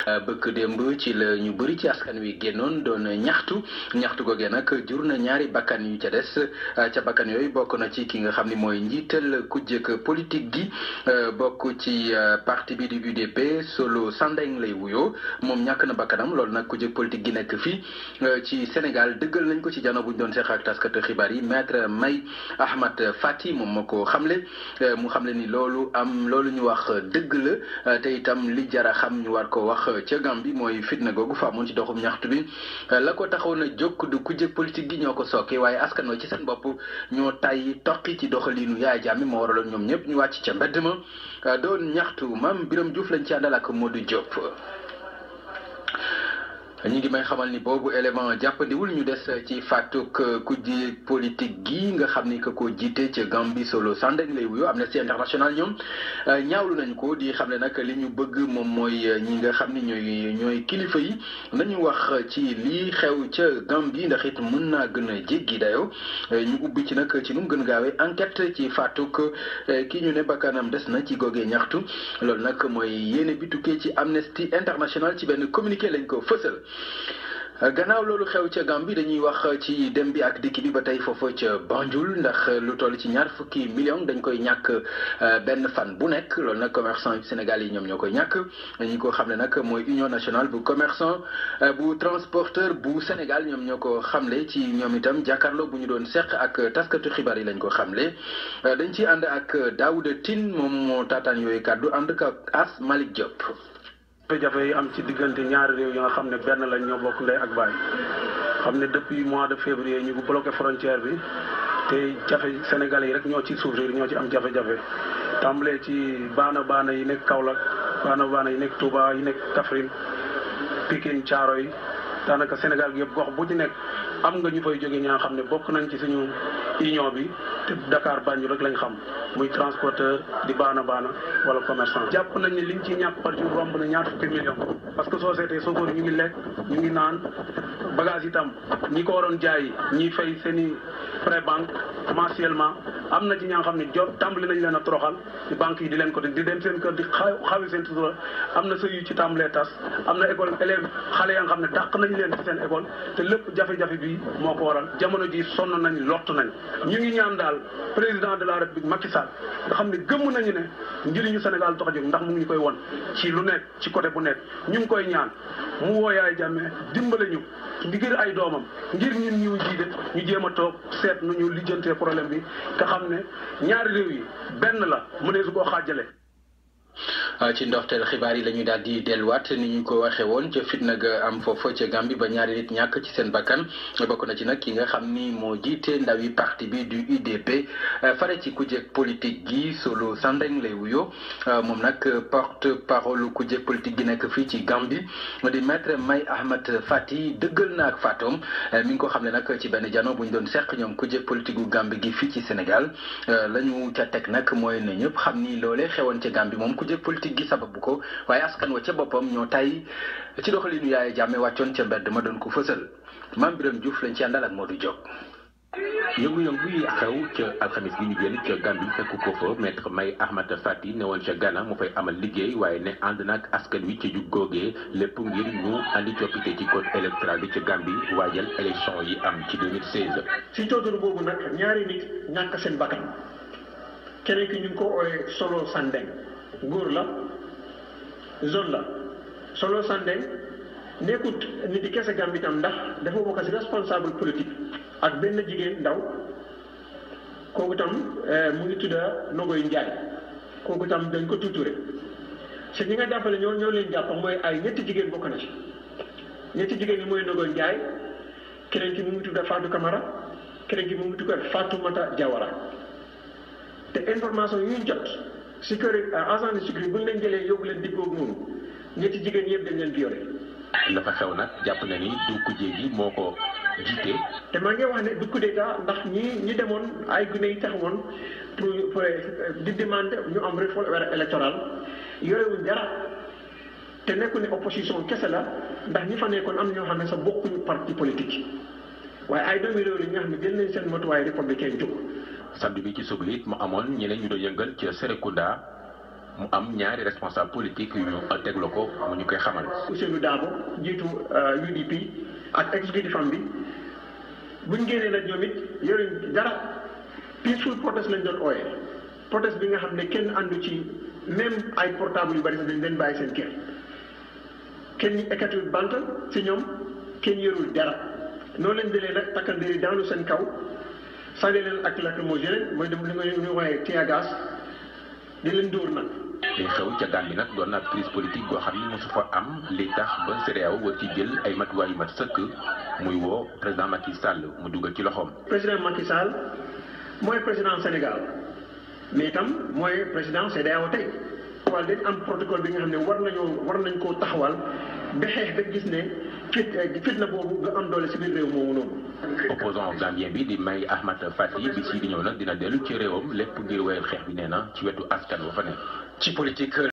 bëkk démb ci la ñu bëri ci askan wi génnoon doon ñaxtu googee nag jur na ñaari bakkan yu ca des ca bakkan yooyu bokk na ci ki nga xam ni mooy njiital kujjeg politique gi bokk ci parti bi di UDP Solo Sandeng lay wuyoo moom ñàkk na bakkanam loolu nag kujjeg politique gi nekk fii ci Sénégal dëggal nañ ko ci jano buñ doon seq ak taskatu xibaar yi maître May Ahmad Fati moom moo ko xamle mu xamle ni loolu ñu wax dëgg la te itam li jara xam ñu war ko wax ca Gambie mooy fitna googu fa amoon ci doxum ñaxtu bi la ko taxaw na jóg du kujje politique gi ñoo ko sooke waaye askan wa ci seen bopp ñoo tàyyi toqi ci doxaliinu Yaaya Jammeh moo waraloon ñoom ñëpp ñu wàcc ca mbedd ma doon ñaxtu Mame Birame Diouf lañ ci àndal ak Modou Diop. ñu ngi may xamal ni boobu élément jàppandiwul ñu des ci fàttuk kujje politique gi nga xam ni que ko jiite ca Gambie Solo Sandeng lay wuyoo Amnesty International ñoom ñaawlu nañu ko di xam ne nag li ñu bëgg moom mooy ñi nga xam ni ñooy kilifa yi nañu wax ci lii xew ca Gambie ndax it mën naa gën a jéggi dayo ñu ubbi ci nag ci nu mu gën a gaawee enquête ci fàttuk ki ñu ne bakkanam des na ci googee ñaxtu loolu nag mooy yéene bi tukkee ci Amnesty International ci benn communiqué lañ ko fësal. gannaaw loolu xew ca Gambie dañuy wax ci dem bi ak dikk bi ba tey foofa ca Banjul ndax lu toll ci 20 millions dañ koy ñàkk benn fan bu nekk loolu nag commerçant yu Sénégal yi ñoom ñoo koy ñàkk ñi ko xam ne nag mooy Union nationale bu commerçant bu transporteur bu Sénégal ñoom ñoo ko xamle ci ñoom itam jàkkaarloo bu ñu doon seq ak taskatu xibaar yi lañ ko xamle dañ ci ànd ak Daouda Tine moom moo taataan yooyu kàddu ànd ak As Malick Diop. jafe yi am ci diggante ñaari réew yi nga xam ne benn lañ ñoo bokk ndey ak baay xam ne depuis mois de février ñu ngi bloqué frontière bi te jafe sénégalais yi rek ñoo ci souffrir ñoo ci am jafe-jafe tàmbalee ci baana yi nekk Kaolack baana yi nekk Touba yi nekk Kaffrine Pikine Thiaroye yi daanaka Sénégal gi yëpp gox bu ci nekk am nga ñu fay jóge ñaa xam ne bokk nañ ci suñu union bi te Dakar Banjul rek lañ xam muy transporteur di baana wala commerçant. jàpp nañ ne liñ ci ñàkk par jour romb na 20 millions parce que société Sokone ñu ngi lekk ñu ngi naan bagage itam ñi ko waroon jaay ñi fay seen i prêt banque mensuellement am na ci ñaa xam ne jot tàmbali nañ leen a toroxal ci banque yi di leen ko di dem seen kër di xawi seen sutura am na sëy yu ci tàmbalee tas am na école élèves xale ya nga xam ne dàq nañ leen ci seen école te lépp jafe-jafe bi moo ko waral jamono ji sonn nañ lott nañ ñu ngi ñaan daal président de la république Macky Sall nga xam ne gëmm nañu ne njëriñu Sénégal dox a jóg ndax mu ngi ñu koy won ci lu nekk ci côté bu nekk ñu ngi koy ñaan mu woo Yaaya Jammeh dimbale ñu ngir ay doomam ngir ñun ñu jiite ñu jéem a toog seet nu ñu lijjantee problème bi nga xam ne ñaari réew yi benn la mu ne su koo xaajale. ci ndorteel xibaar yi la ñuy daal di delluwaat ni ñu ko waxee woon ca fitna ga am foofa ca Gambie ba ñaari nit ñàkk ci seen bakkan bokk na ci nag ki nga xam ni moo jiite ndawi parti bi du UDP fare ci kujjeeg politique gi Solo Sandeng lay wuyoo moom nag porte parole kujjeeg politique gi nekk fii ci Gambie di maître May Ahmad Fati dëggal na ak faatoom mi ngi ko xam ne nag ci benn jano bu ñu doon seq ñoom kujjeeg politique gu Gambie gi fii ci Sénégal la ñu ca teg nag mooy ne ñëpp xam ni loolee xewoon ca Gambie moom kujjeeg politique gi sababu ko waaye askan wa ca boppam ñoo tay ci doxalinu Yaaya Jammeh wàccoon ca mbedd ma doon ko fësal Mame Birame Diouf lañ ci àndal ak Modou Diop. yëngu-yëngu yi xew ca alxamis gi ñu génn ca Gambie fekk ko fa maître May Ahmad Fati ne woon ca Ghana mu fay amal liggéey waaye ne ànd nag askan wi ci jug googee lépp ngir ñu andi coppite ci code électoral bi ca Gambie waajal élection yi am ci 2016. si tóotóor boobu nag ñaari nit ñàkk seen bakkan keneen ki ñu ngi ko ooyee Solo Sandeng góor la zone la Solo Sandeng nekkut nit di kese Gambie tam ndax dafa bokk si responsable politique ak benn jigéen ndaw kooku tam mu ngi tudda Nogoy Njaay kooku tam dañ ko tuuture si ñi nga jàppale ñoo leen jàpp mooy ay ñetti jigéen bokk na ci ñetti jigéen ñi mooy Nogoy Njaay keneen ki mu ngi tudda Fatou Camara keneen ki mu ngi tudda Fatoumata Jawara te information yu ñu jot si kër agent de sécurité bu ñu leen jëlee yóbbu leen diggoogu noonu ñetti jigéen yëpp dañ leen violé. la fa xew nag jàpp na ni du kujje gi moo ko jiite. te maa ngi wax ne du coup d'état ndax ñi demoon ay gune yi taxawoon pour di demander ñu am réforme électorale yorewuñ dara te nekku ne opposition kese la ndax ñi fa nekkoon am ñoo xam ne sax bokkuñu parti politique waaye ay doomi réew li nga xam ne jël nañ seen matuwaay républicain jóg. samedi bi ci suba it mu amoon ñeneen ñu doon yëngal ci Serekunda mu am ñaari responsable politique yu ñu tegloo ko mu ñu koy xamal. Ousseynou Dabo jiitu UDP ak exécutif am bi buñ génnee nag ñoom it yoruñ dara peaceful protest lañ doon ooyee protest bi nga xam ne kenn àndu ci même ay portable yu bari sax dañ leen bàyyi seen kër kenn ñu ekkatiwul bant si ñoom kenn yorul dara noonu leen jëlee nag takkandiri daanu seen kaw sànni leen ak lacrymogène mooy dem li nga waxee tear gas di leen dóor nag. li xew ca Gambie nag doon na crise politique goo xam ni mosu fa am li tax ba CEDEAO war ci jël ay matuwaay yu mat sëkk muy woo président Macky Sall mu dugal ci loxoom. président Macky Sall mooy président Sénégal mais itam mooy président CEDEAO tey. waaw dañ am protocole bi nga xam ne war nañ koo taxawal ba xeex ba gis ne fitna boobu nga am doole si biir réew moomu noonu. opposant gambien bi di Mai Ahmad Fatty bi si di ñëw nag dina dellu ci réewam lépp ngir wéyal xeex bi nee na ci wetu askan wa fa ne. ci politique.